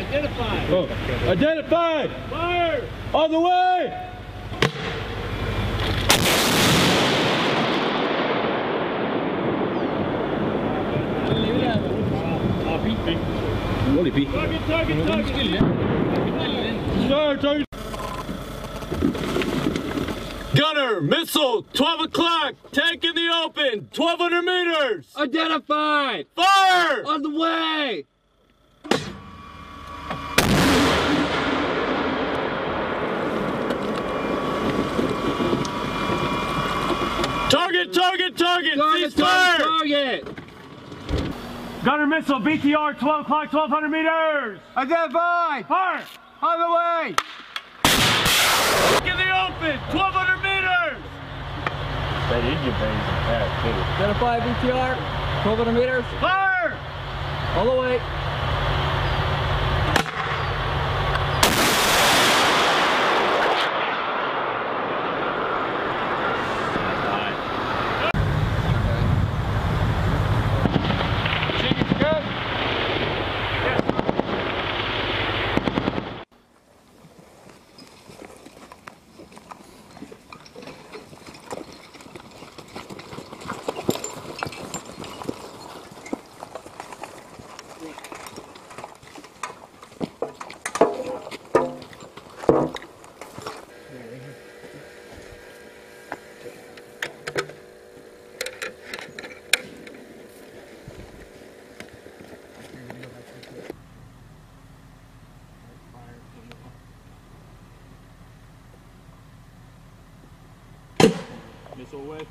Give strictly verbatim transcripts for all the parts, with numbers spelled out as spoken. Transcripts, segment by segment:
Identify. Oh. Identify. Fire. On the way. Target, target, target. Start, target. Gunner, missile, twelve o'clock, tank in the open, twelve hundred meters. Identified. Fire! On the way. Target, target, target, Target, cease fire! target, target. Gunner missile, B T R, twelve o'clock, twelve hundred meters. Identified. Fire! On the way. In the open, twelve hundred meters. That is your base attack too. Identified B T R. twelve hundred meters. Fire! All the way. Missile away.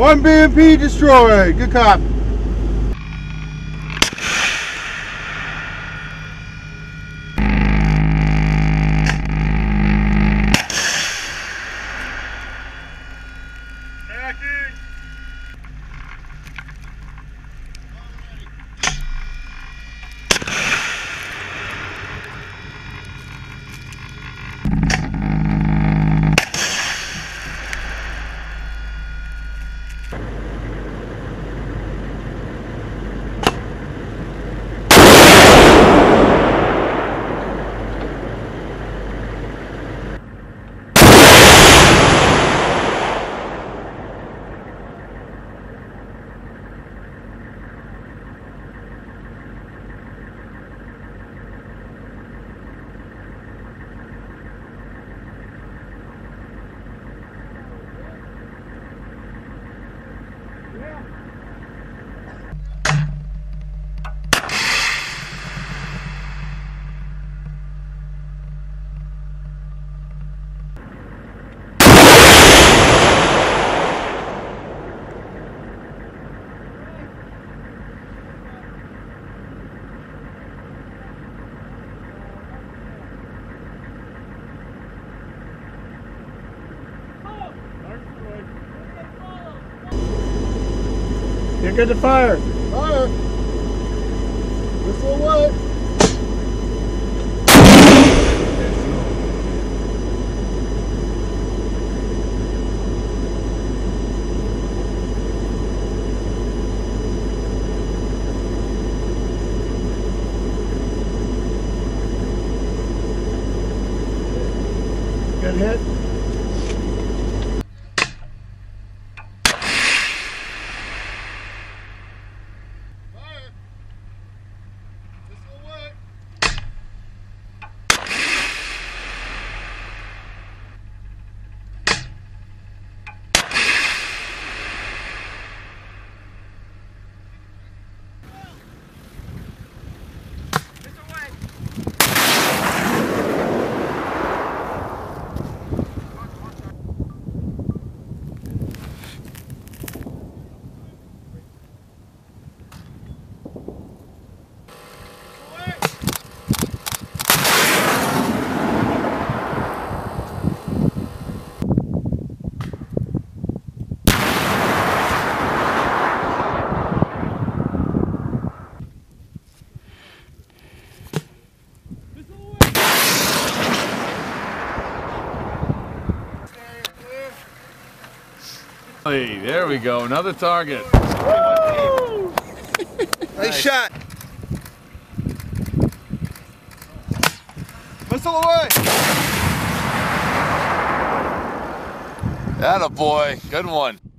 One B M P destroyed. Good cop. You're good to fire. Fire. Missile away. Good hit. Hey, there we go, another target. Nice shot. Missile away. Atta boy, good one.